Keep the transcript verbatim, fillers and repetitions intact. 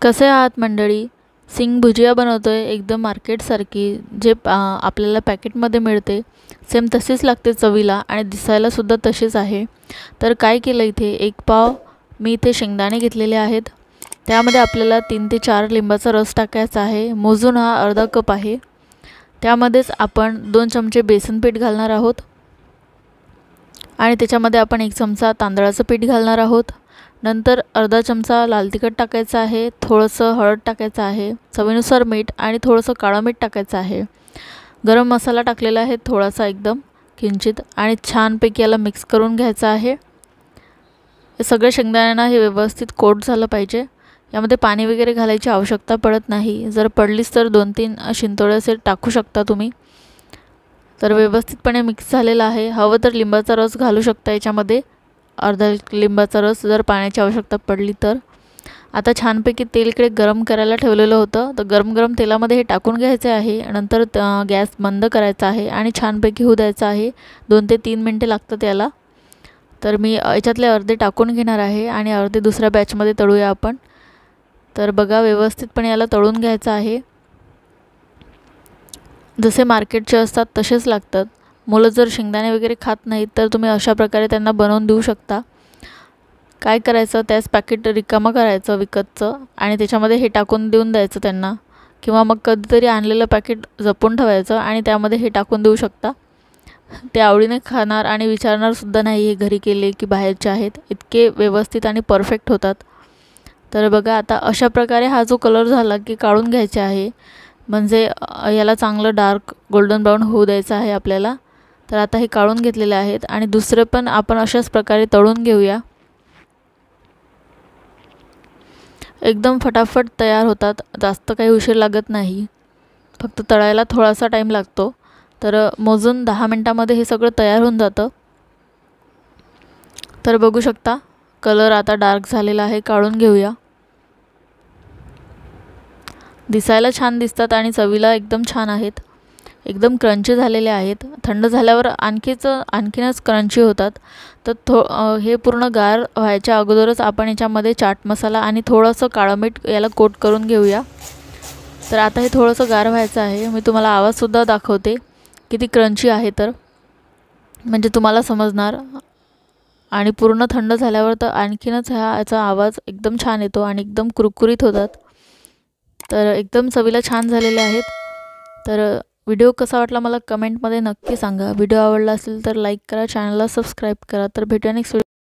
कसे आहात मंडळी? सिंग भुजिया बनवतोय एकदम मार्केटसारखी, जे आपल्याला पॅकेटमध्ये मिळते सेम तशीच लागते चवीला आणि दिसायला सुद्धा तशीच आहे। तर काय केलं इथे, एक पाव मी इथे शेंगदाणे घेतलेले आहेत, त्यामध्ये आपल्याला तीन ते चार लिंबाचा रस टाकायचा आहे। मोजून हा अर्धा कप आहे। त्यामध्येच आपण दोन चमचे बेसन पीठ घालणार आहोत आणि त्याच्यामध्ये आपण एक चमचा तांदळाचं पीठ घालणार आहोत। नंतर अर्धा चमचा लाल तिखट टाकायचं आहे, थोडंसं हळद टाकायचं आहे, चवीनुसार मीठ आणि थोडंसं काळं मीठ टाकायचं आहे। गरम मसाला टाकलेला आहे थोडासा एकदम किंचित आणि छानपैकी याला मिक्स करून घ्यायचं आहे। हे सगळे शेंगदाण्यांना हे व्यवस्थित कोट झालं पाहिजे। यामध्ये पाणी वगैरे घालायची आवश्यकता पडत नाही, जर पडलीच तर दोन तीन शिंतोडे असे टाकू शकता तुम्ही। तर व्यवस्थितपणे मिक्स झालेला आहे। हवं तर लिंबाचा रस घालू शकता याच्यामध्ये, अर्धा लिंबाचा रस जर पाण्याची आवश्यकता पडली तर। आता छानपैकी तेल इकडे गरम करायला ठेवलेलं होतं, तर गरम गरम तेलामध्ये हे टाकून घ्यायचे आहे। नंतर गॅस बंद करायचा आहे आणि छानपैकी होऊ द्यायचा आहे। दोन ते तीन मिनिटे लागतात याला। तर मी याच्यातले अर्धे टाकून घेणार आहे आणि अर्धे दुसऱ्या बॅचमध्ये तळूया आपण। तर बघा व्यवस्थितपणे याला तळून घ्यायचं आहे, जसे मार्केटचे असतात तसेच लागतात। मुलं जर शेंगदाणे वगैरे खात नाहीत तर तुम्ही अशा प्रकारे त्यांना बनवून देऊ शकता। काय करायचं, त्याच पॅकेट रिकामं करायचं विकतचं आणि त्याच्यामध्ये हे टाकून देऊन द्यायचं त्यांना, किंवा मग कधीतरी आणलेलं पॅकेट जपून ठेवायचं आणि त्यामध्ये हे टाकून देऊ शकता। ते आवडीने खाणार आणि विचारणार सुद्धा नाही हे घरी केले की बाहेरचे आहेत, इतके व्यवस्थित आणि परफेक्ट होतात। तर बघा आता अशा प्रकारे हा जो कलर झाला की काढून घ्यायचे आहे, म्हणजे याला चांगलं डार्क गोल्डन ब्राऊन होऊ द्यायचं आहे आपल्याला। तर आता हे काढून घेतलेले आहेत आणि दुसरे पण आपण अशाच प्रकारे तळून घेऊया। एकदम फटाफट तयार होतात, जास्त काही उशीर लागत नाही, फक्त तळायला थोडासा टाइम लागतो। तर मोजून दहा मिनिटांमध्ये हे सगळं तयार होऊन जातं। तर बघू शकता कलर आता डार्क झालेला आहे, काढून घेऊया। दिसायला छान दिसतात आणि चवीला एकदम छान आहेत, एकदम क्रंची झालेले आहेत। थंड झाल्यावर आणखीच आणखीनच क्रंची होतात। तर थो हे पूर्ण गार व्हायच्या अगोदरच आपण याच्यामध्ये चाट मसाला आणि थोडंसं काळं मीठ याला कोट करून घेऊया। तर आता हे थोडंसं गार व्हायचं आहे, मी तुम्हाला आवाजसुद्धा दाखवते किती क्रंची आहे, तर म्हणजे तुम्हाला समजणार। आणि पूर्ण थंड झाल्यावर तर आणखीनच ह्या याचा आवाज एकदम छान येतो आणि एकदम कुरकुरीत होतात। तर एकदम चवीला छान झालेले आहेत। तर व्हिडिओ कसा वाटला मला कमेंटमध्ये नक्की सांगा। व्हिडिओ आवडला असेल तर लाईक करा, चॅनलला सबस्क्राईब करा। तर भेटूया नेक्स्ट व्हिडिओ।